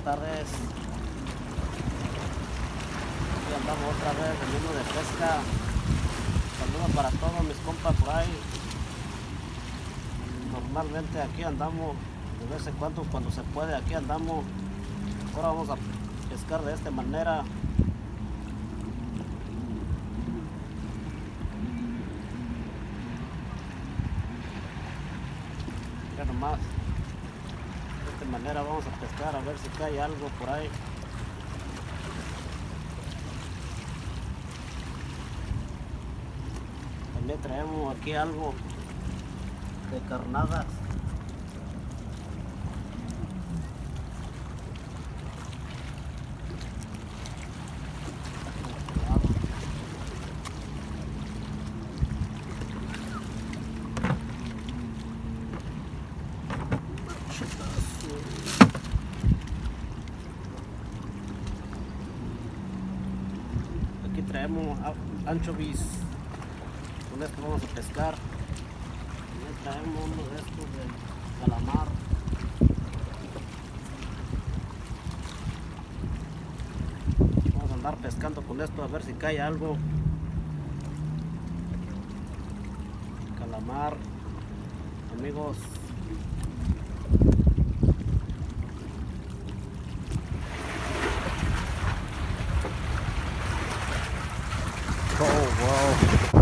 tardes. Aquí andamos otra vez vendiendo de pesca. Saludos para todos mis compas por ahí. Normalmente aquí andamos de vez en cuando se puede, aquí andamos. Ahora vamos a pescar de esta manera. Ya nomás. De esta manera vamos a pescar a ver si cae algo por ahí. También traemos aquí algo de carnadas. Aquí traemos anchovies. Con esto vamos a pescar. También traemos uno de estos de calamar. Vamos a andar pescando con esto a ver si cae algo. Calamar, amigos. Oh, wow.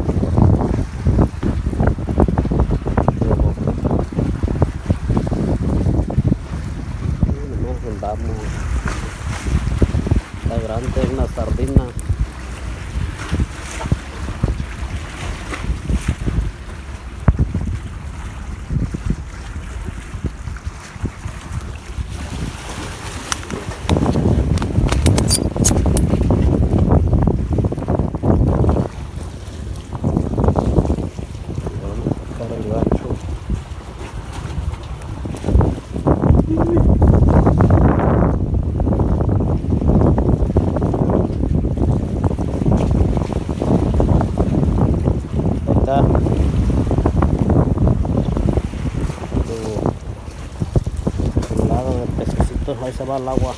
Está grande, una sardina. Vamos a sacar el gancho. Del lado del pececito, ahí se va el agua.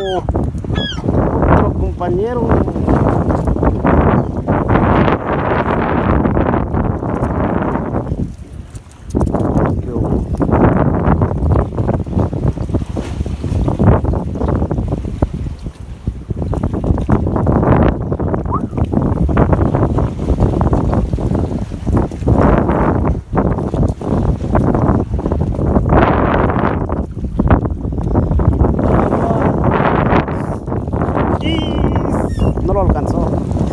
otro compañero. No lo alcanzó.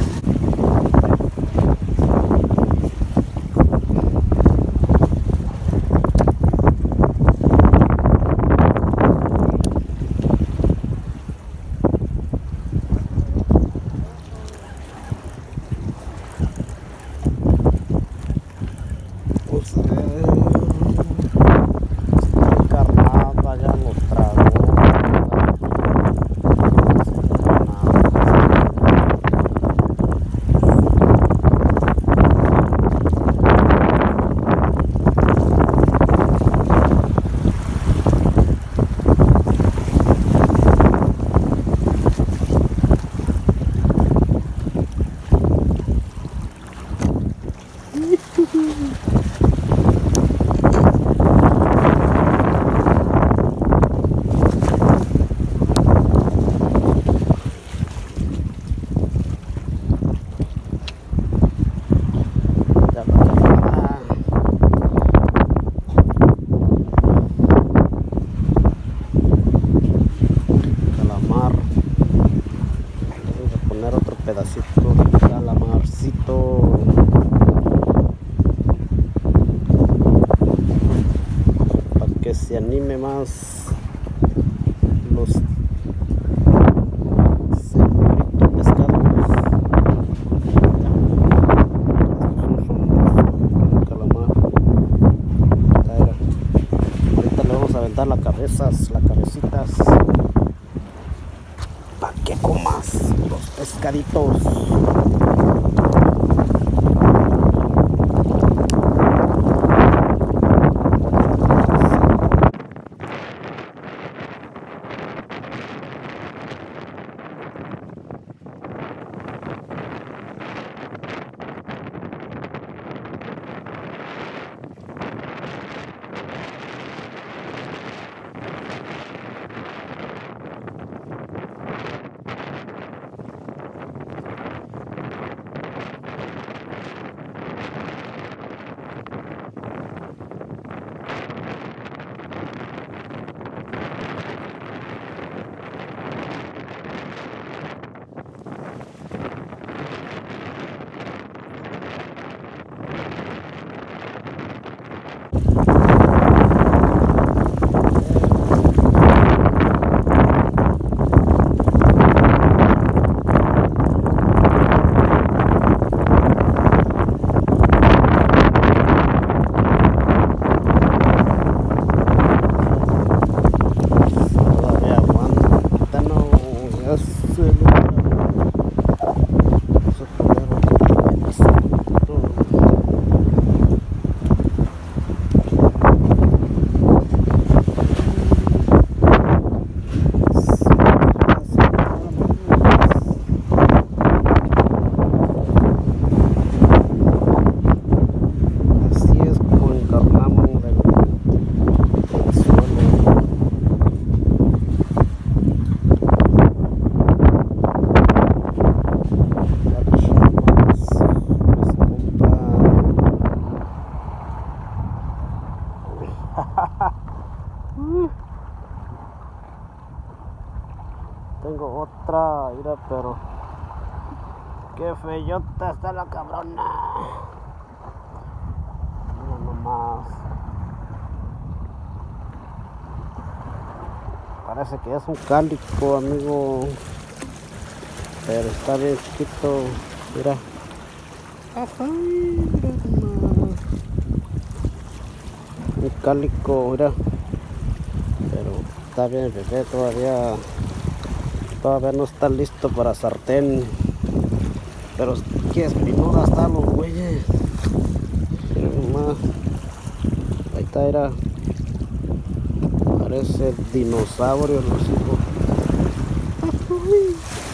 Carnada ya lo trago. Calamar. Vamos a poner otro pedacito de calamarcito. Para que se anime más los señoritos pescados. Calamar. Ahorita le vamos a aventar las cabecitas. Para que comas los pescaditos. Tengo otra, mira, pero qué feyota está la cabrona. Mira nomás. Parece que es un cálico, amigo. Pero está bien chiquito. Mira. Ajá, mira nomás. Un cálico, mira. Pero está bien bebé todavía. Todavía no está listo para sartén. Pero qué espinosa están los güeyes. Mira nomás. Ahí está, era. Parece dinosaurio los hijos. Uy.